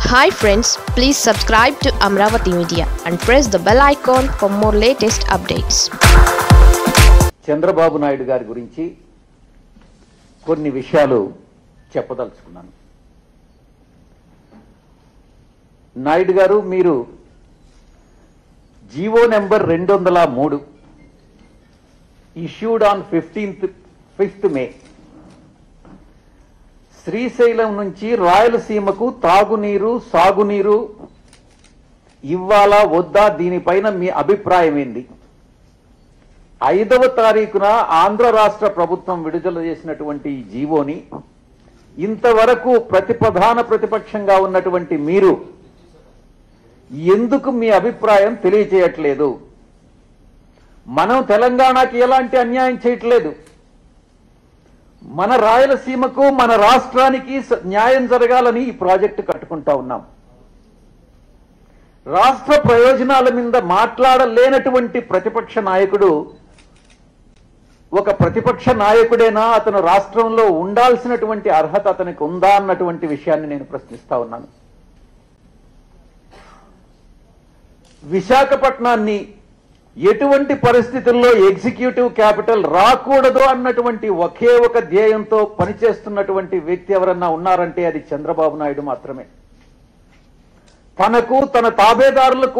Hi friends, please subscribe to Amravati Media and press the bell icon for more latest updates. Chandrababu Naidu గారి గురించి కొన్ని విషయాలు చెప్పదలుచుకున్నాను. నాయుడు గారు, మీరు GO number 203 issued on 5th May Srisailam నుంచి రాయలసీమకు తాగునీరు సాగునీరు ఇవ్వాలా వద్దా, దీనిపైన మీ అభిప్రాయం ఏంది? 5వ తారీఖున ఆంధ్ర రాష్ట్ర ప్రభుత్వం విడుదల చేసినటువంటి ఈ జీవోని ఇంతవరకు ప్రధాన ప్రతిపక్షంగా ఉన్నటువంటి మీరు ఎందుకు మీ అభిప్రాయం తెలియజేయట్లేదు? మనం తెలంగాణకి ఎలాంటి అన్యాయం చేయట్లేదు. మన రాయలసీమకు మన రాష్ట్రానికి న్యాయం జరగాలని ఈ ప్రాజెక్టు కట్టుకుంటా ఉన్నాం. రాష్ట్ర ప్రయోజనాల మీద మాట్లాడలేనటువంటి ప్రతిపక్ష నాయకుడు ఒక ప్రతిపక్ష నాయకుడేనా? అతను రాష్ట్రంలో ఉండాల్సినటువంటి అర్హత అతనికి ఉందా అన్నటువంటి విషయాన్ని నేను ప్రశ్నిస్తా ఉన్నాను. విశాఖపట్నాన్ని ఎటువంటి పరిస్థితుల్లో ఎగ్జిక్యూటివ్ క్యాపిటల్ రాకూడదు అన్నటువంటి ఒకే ఒక ధ్యేయంతో పనిచేస్తున్నటువంటి వ్యక్తి ఎవరన్నా ఉన్నారంటే అది చంద్రబాబు నాయుడు మాత్రమే. తనకు తన తాబేదారులకు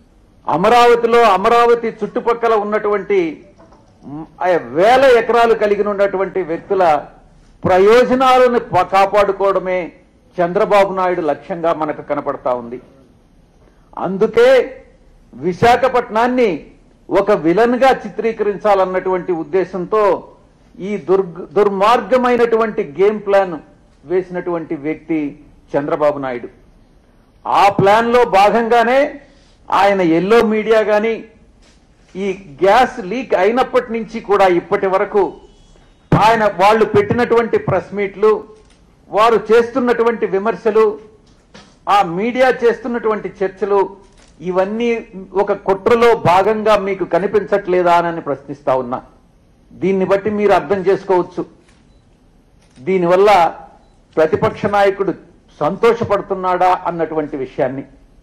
అమరావతి చుట్టుపక్కల ఉన్నటువంటి వేల ఎకరాలు కలిగి ఉన్నటువంటి వ్యక్తుల ప్రయోజనాలను కాపాడుకోవడమే చంద్రబాబు నాయుడు లక్ష్యంగా మనకు కనపడతా ఉంది. అందుకే విశాఖపట్నాన్ని ఒక విలన్ గా చిత్రీకరించాలన్నటువంటి ఉద్దేశంతో ఈ దుర్మార్గమైనటువంటి గేమ్ ప్లాన్ వేసినటువంటి వ్యక్తి చంద్రబాబు నాయుడు. ఆ ప్లాన్ లో భాగంగానే ఆయన ఎల్లో మీడియా గాని ఈ గ్యాస్ లీక్ అయినప్పటి నుంచి కూడా ఇప్పటి వరకు వాళ్ళు పెట్టినటువంటి ప్రెస్ మీట్లు, వారు చేస్తున్నటువంటి విమర్శలు, ఆ మీడియా చేస్తున్నటువంటి చర్చలు ఇవన్నీ ఒక కుట్రలో భాగంగా మీకు కనిపించట్లేదా అని ప్రశ్నిస్తా ఉన్నా. దీన్ని బట్టి మీరు అర్థం చేసుకోవచ్చు దీనివల్ల ప్రతిపక్ష నాయకుడు సంతోషపడుతున్నాడా అన్నటువంటి విషయాన్ని.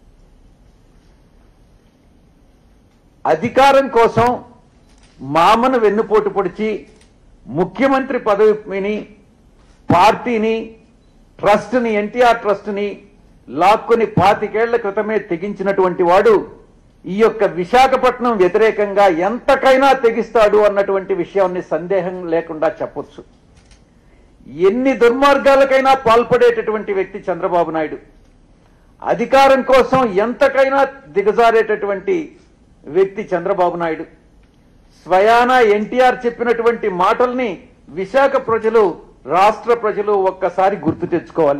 అధికారం కోసం మామను వెన్నుపోటు పొడిచి ముఖ్యమంత్రి పదవిని, పార్టీని, ట్రస్ట్ని, ఎన్టీఆర్ ట్రస్ట్ని లాక్కుని 25 ఏళ్ల క్రితమే తెగించినటువంటి వాడు ఈ యొక్క విశాఖపట్నం వ్యతిరేకంగా ఎంతకైనా తెగిస్తాడు అన్నటువంటి విషయాన్ని సందేహం లేకుండా చెప్పొచ్చు. ఎన్ని దుర్మార్గాలకైనా పాల్పడేటటువంటి వ్యక్తి చంద్రబాబు నాయుడు. అధికారం కోసం ఎంతకైనా దిగజారేటటువంటి వ్యక్తి చంద్రబాబు నాయుడు. స్వయాన ఎన్టీఆర్ చెప్పినటువంటి మాటల్ని విశాఖ ప్రజలు, రాష్ట్ర ప్రజలు ఒక్కసారి గుర్తు తెచ్చుకోవాలి.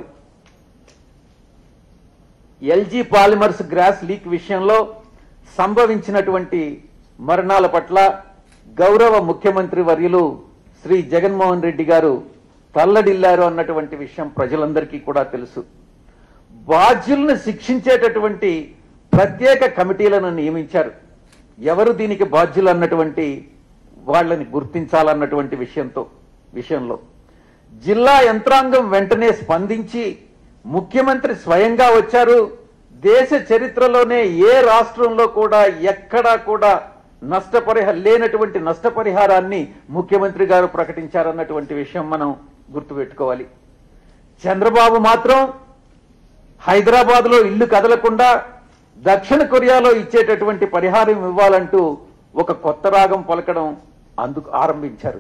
ఎల్జీ పాలిమర్స్ గ్యాస్ లీక్ విషయంలో సంభవించినటువంటి మరణాల పట్ల గౌరవ ముఖ్యమంత్రి వర్యులు శ్రీ జగన్మోహన్ రెడ్డి గారు తల్లడిల్లారు అన్నటువంటి విషయం ప్రజలందరికీ కూడా తెలుసు. బాధ్యులను శిక్షించేటటువంటి ప్రత్యేక కమిటీలను నియమించారు. ఎవరు దీనికి బాధ్యులు అన్నటువంటి వాళ్ళని గుర్తించాలన్నటువంటి విషయంలో జిల్లా యంత్రాంగం వెంటనే స్పందించి ముఖ్యమంత్రి స్వయంగా వచ్చారు. దేశ చరిత్రలోనే ఏ రాష్ట్రంలో కూడా ఎక్కడా కూడా లేనటువంటి నష్టపరిహారాన్ని ముఖ్యమంత్రి గారు ప్రకటించారన్నటువంటి విషయం మనం గుర్తుపెట్టుకోవాలి. చంద్రబాబు మాత్రం హైదరాబాద్ లో ఇల్లు కదలకుండా దక్షిణ కొరియాలో ఇచ్చేటటువంటి పరిహారం ఇవ్వాలంటూ ఒక కొత్త రాగం పలకడం ఆరంభించారు.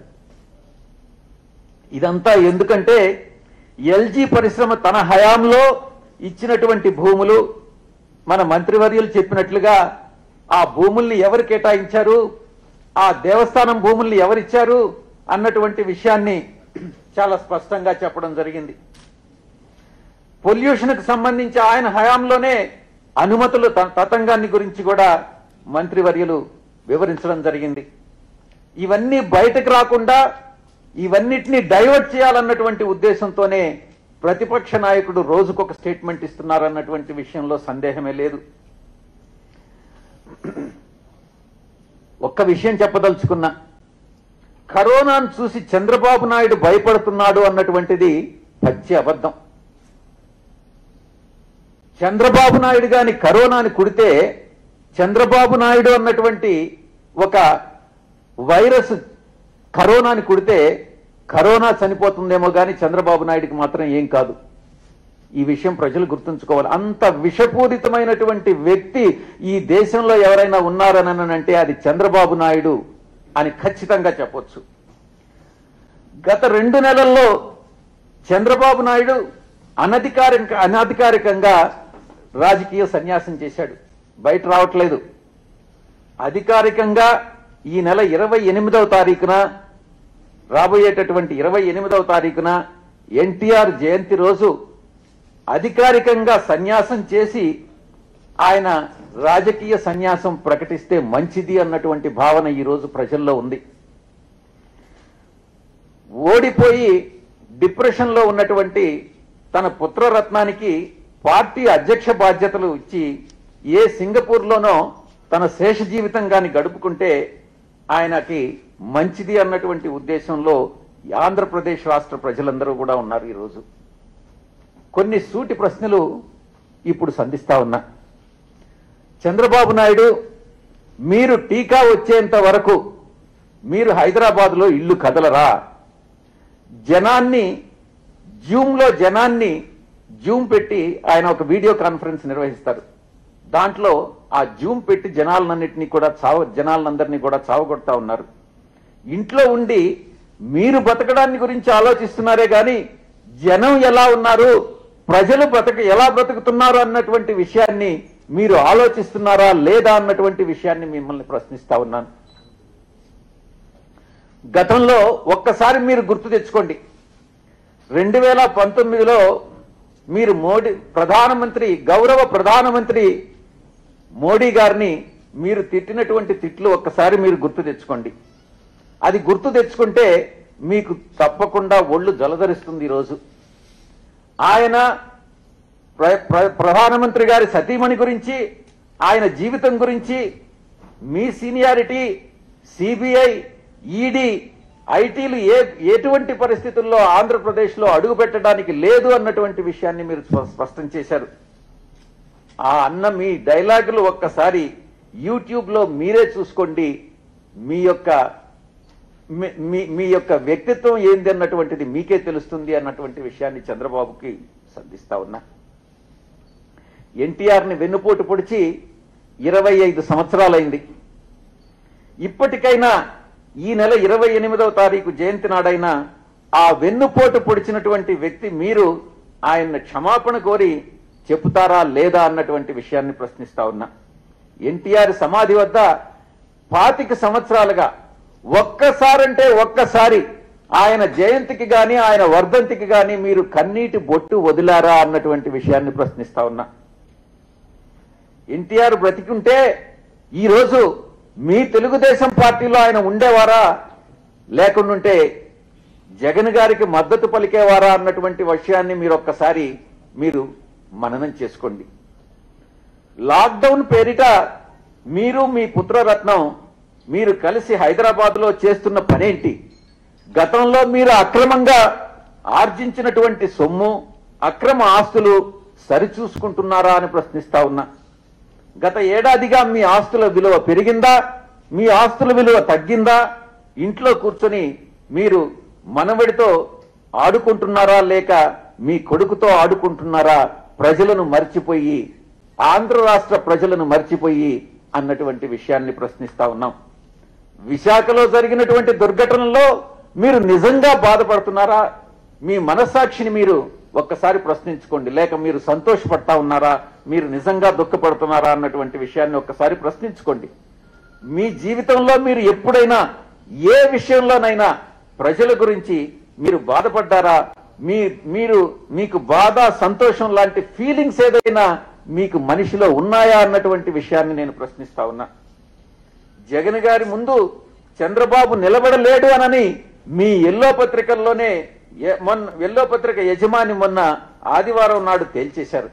ఇదంతా ఎందుకంటే ఎల్జీ పరిశ్రమ తన హయాంలో ఇచ్చినటువంటి భూములు, మన మంత్రివర్యులు చెప్పినట్లుగా ఆ భూముల్ని ఎవరు కేటాయించారు, ఆ దేవస్థానం భూముల్ని ఎవరిచ్చారు అన్నటువంటి విషయాన్ని చాలా స్పష్టంగా చెప్పడం జరిగింది. పొల్యూషన్ కు సంబంధించి ఆయన హయాంలోనే అనుమతులు తతంగాన్ని గురించి కూడా మంత్రివర్యులు వివరించడం జరిగింది. ఇవన్నీ బయటకు రాకుండా ఇవన్నిటినీ డైవర్ట్ చేయాలన్నటువంటి ఉద్దేశంతోనే ప్రతిపక్ష నాయకుడు రోజుకొక స్టేట్మెంట్ ఇస్తున్నారన్నటువంటి విషయంలో సందేహమే లేదు. ఒక్క విషయం చెప్పదలుచుకున్నా, కరోనాను చూసి చంద్రబాబు నాయుడు భయపడుతున్నాడు అన్నటువంటిది పచ్చి అబద్ధం. చంద్రబాబు నాయుడు గాని కరోనాని కుడితే చంద్రబాబు నాయుడు అన్నటువంటి ఒక వైరస్ కరోనాని కుడితే కరోనా చనిపోతుందేమో కానీ చంద్రబాబు నాయుడికి మాత్రం ఏం కాదు. ఈ విషయం ప్రజలు గుర్తుంచుకోవాలి. అంత విషపూరితమైనటువంటి వ్యక్తి ఈ దేశంలో ఎవరైనా ఉన్నారనంటే అది చంద్రబాబు నాయుడు అని ఖచ్చితంగా చెప్పొచ్చు. గత 2 నెలల్లో చంద్రబాబు నాయుడు అనధికారికంగా రాజకీయ సన్యాసం చేశాడు. బయట రావట్లేదు. అధికారికంగా ఈ నెల 28వ తారీఖున రాబోయేటటువంటి 28వ తారీఖున ఎన్టీఆర్ జయంతి రోజు అధికారికంగా సన్యాసం చేసి ఆయన రాజకీయ సన్యాసం ప్రకటిస్తే మంచిది అన్నటువంటి భావన ఈ రోజు ప్రజల్లో ఉంది. ఓడిపోయి డిప్రెషన్ లో ఉన్నటువంటి తన పుత్రరత్నానికి పార్టీ అధ్యక్ష బాధ్యతలు ఇచ్చి ఏ సింగపూర్లోనో తన శేష జీవితంగాని గడుపుకుంటే ఆయనకి మంచిది అన్నటువంటి ఉద్దేశంలో ఆంధ్రప్రదేశ్ రాష్ట్ర ప్రజలందరూ కూడా ఉన్నారు. ఈరోజు కొన్ని సూటి ప్రశ్నలు ఇప్పుడు సంధిస్తా ఉన్నా. చంద్రబాబు నాయుడు, మీరు టీకా వచ్చేంత వరకు మీరు హైదరాబాద్లో ఇల్లు కదలరా? జనాన్ని జూమ్ పెట్టి ఆయన ఒక వీడియో కాన్ఫరెన్స్ నిర్వహిస్తారు. దాంట్లో ఆ జూమ్ పెట్టి జనాలందరినీ కూడా చావగొడతా ఉన్నారు. ఇంట్లో ఉండి మీరు బతకడాన్ని గురించి ఆలోచిస్తున్నారే గాని జనం ఎలా ఉన్నారు, ప్రజలు ఎలా బ్రతుకుతున్నారు అన్నటువంటి విషయాన్ని మీరు ఆలోచిస్తున్నారా లేదా అన్నటువంటి విషయాన్ని మిమ్మల్ని ప్రశ్నిస్తా ఉన్నాను. గతంలో ఒక్కసారి మీరు గుర్తు తెచ్చుకోండి. 2019లో మీరు గౌరవ ప్రధానమంత్రి మోడీ గారిని మీరు తిట్టినటువంటి తిట్లు ఒక్కసారి మీరు గుర్తు తెచ్చుకోండి. అది గుర్తు తెచ్చుకుంటే మీకు తప్పకుండా ఒళ్ళు జలధరిస్తుంది. ఈరోజు ఆయన ప్రధానమంత్రి గారి సతీమణి గురించి, ఆయన జీవితం గురించి, మీ సీనియారిటీ, సిబిఐ, ఈడీ, ఐటీలు ఎటువంటి పరిస్థితుల్లో ఆంధ్రప్రదేశ్లో అడుగు పెట్టడానికి లేదు అన్నటువంటి విషయాన్ని మీరు స్పష్టం చేశారు. ఆ అన్న మీ డైలాగులు ఒక్కసారి యూట్యూబ్లో మీరే చూసుకోండి. మీ యొక్క వ్యక్తిత్వం ఏంది అన్నటువంటిది మీకే తెలుస్తుంది అన్నటువంటి విషయాన్ని చంద్రబాబుకి సంధిస్తా ఉన్నా. ఎన్టీఆర్ని వెన్నుపోటు పొడిచి 25 సంవత్సరాలైంది. ఇప్పటికైనా ఈ నెల 28వ తారీఖు జయంతి నాడైనా ఆ వెన్నుపోటు పొడిచినటువంటి వ్యక్తి మీరు ఆయన్ని క్షమాపణ కోరి చెబుతారా లేదా అన్నటువంటి విషయాన్ని ప్రశ్నిస్తా ఉన్నా. ఎన్టీఆర్ సమాధి వద్ద 25 సంవత్సరాలుగా ఒక్కసారి ఆయన జయంతికి గాని ఆయన వర్ధంతికి గాని మీరు కన్నీటి బొట్టు వదిలారా అన్నటువంటి విషయాన్ని ప్రశ్నిస్తా ఉన్నా. ఎన్టీఆర్ బ్రతికుంటే ఈరోజు మీ తెలుగుదేశం పార్టీలో ఆయన ఉండేవారా, లేకుంటే జగన్ గారికి మద్దతు పలికేవారా అన్నటువంటి విషయాన్ని మీరు మననం చేసుకోండి. లాక్డౌన్ పేరిట మీరు మీ పుత్రరత్నం మీరు కలిసి హైదరాబాద్లో చేస్తున్న పనేంటి? గతంలో మీరు అక్రమంగా ఆర్జించినటువంటి సొమ్ము, అక్రమ ఆస్తులు సరిచూసుకుంటున్నారా అని ప్రశ్నిస్తా ఉన్నా. గత ఏడాదిగా మీ ఆస్తుల విలువ పెరిగిందా, మీ ఆస్తుల విలువ తగ్గిందా? ఇంట్లో కూర్చొని మీరు మనవడితో ఆడుకుంటున్నారా లేక మీ కొడుకుతో ఆడుకుంటున్నారా? ప్రజలను మర్చిపోయి, ఆంధ్ర రాష్ట్ర ప్రజలను మర్చిపోయి అన్నటువంటి విషయాన్ని ప్రశ్నిస్తా ఉన్నాం. విశాఖలో జరిగినటువంటి దుర్ఘటనలో మీరు నిజంగా బాధపడుతున్నారా? మీ మనస్సాక్షిని మీరు ఒక్కసారి ప్రశ్నించుకోండి. లేక మీరు సంతోషపడతా ఉన్నారా, మీరు నిజంగా దుఃఖపడుతున్నారా అన్నటువంటి విషయాన్ని ఒక్కసారి ప్రశ్నించుకోండి. మీ జీవితంలో మీరు ఎప్పుడైనా ఏ విషయంలోనైనా ప్రజల గురించి మీరు బాధపడ్డారా? మీకు బాధ, సంతోషం లాంటి ఫీలింగ్స్ ఏదైనా మీకు మనిషిలో ఉన్నాయా అన్నటువంటి విషయాన్ని నేను ప్రశ్నిస్తా ఉన్నా. జగన్ గారి ముందు చంద్రబాబు నిలబడలేడు అనని మీ ఎల్లో పత్రికల్లోనే ఎల్లో పత్రిక యజమాని మొన్న ఆదివారం నాడు తేల్చేశారు.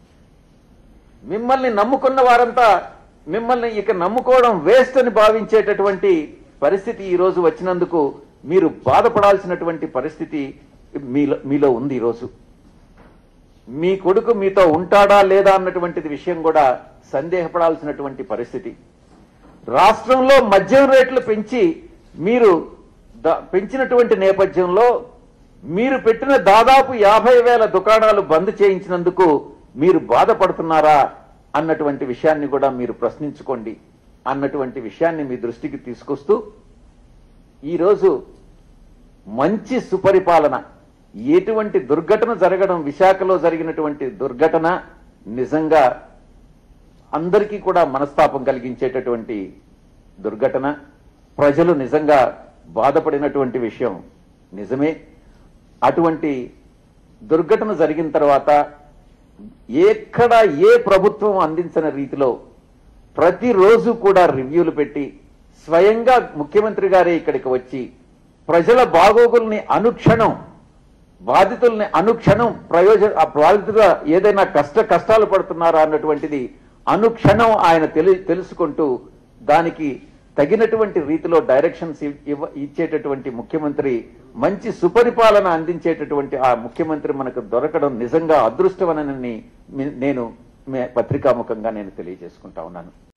మిమ్మల్ని నమ్ముకున్న వారంతా మిమ్మల్ని ఇక నమ్ముకోవడం వేస్ట్ అని భావించేటటువంటి పరిస్థితి ఈ రోజు వచ్చినందుకు మీరు బాధపడాల్సినటువంటి పరిస్థితి మీలో ఉంది. ఈరోజు మీ కొడుకు మీతో ఉంటాడా లేదా అన్నటువంటిది విషయం కూడా సందేహపడాల్సినటువంటి పరిస్థితి. రాష్ట్రంలో మద్యం రేట్లు పెంచి మీరు పెంచినటువంటి నేపథ్యంలో మీరు పెట్టిన దాదాపు 50,000 దుకాణాలు బంద్ చేయించినందుకు మీరు బాధపడుతున్నారా అన్నటువంటి విషయాన్ని కూడా మీరు ప్రశ్నించుకోండి అన్నటువంటి విషయాన్ని మీ దృష్టికి తీసుకొస్తూ, ఈరోజు మంచి సుపరిపాలన, ఎటువంటి దుర్ఘటన జరగడం, విశాఖలో జరిగినటువంటి దుర్ఘటన నిజంగా అందరికీ కూడా మనస్తాపం కలిగించేటటువంటి దుర్ఘటన. ప్రజలు నిజంగా బాధపడినటువంటి విషయం నిజమే. అటువంటి దుర్ఘటన జరిగిన తర్వాత ఎక్కడ ఏ ప్రభుత్వం అందించిన రీతిలో ప్రతిరోజు కూడా రివ్యూలు పెట్టి స్వయంగా ముఖ్యమంత్రి గారే ఇక్కడికి వచ్చి ప్రజల బాగోగుల్ని అనుక్షణం, బాధితుల్ని అనుక్షణం బాధితులుగా ఏదైనా కష్టాలు పడుతున్నారా అన్నటువంటిది అనుక్షణం ఆయన తెలుసుకుంటూ దానికి తగినటువంటి రీతిలో డైరెక్షన్స్ ఇచ్చేటటువంటి ముఖ్యమంత్రి, మంచి సుపరిపాలన అందించేటటువంటి ఆ ముఖ్యమంత్రి మనకు దొరకడం నిజంగా అదృష్టమనని నేను పత్రికాముఖంగా నేను తెలియజేసుకుంటా ఉన్నాను.